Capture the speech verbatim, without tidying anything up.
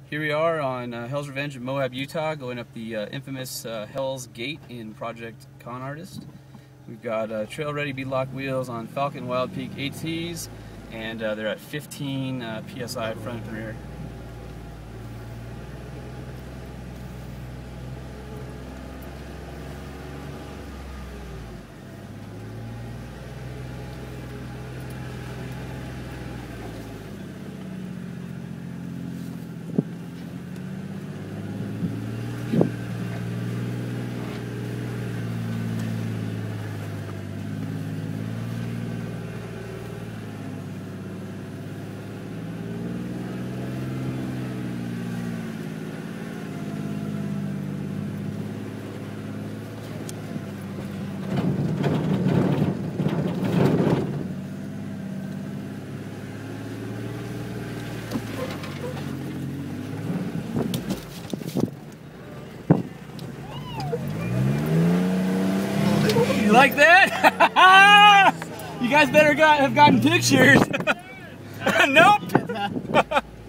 Here we are on uh, Hell's Revenge in Moab, Utah, going up the uh, infamous uh, Hell's Gate in Project Con Artist. We've got uh, trail-ready beadlock wheels on Falcon Wild Peak ATs, and uh, they're at fifteen uh, P S I front and rear. You like that? You guys better got, have gotten pictures. Nope.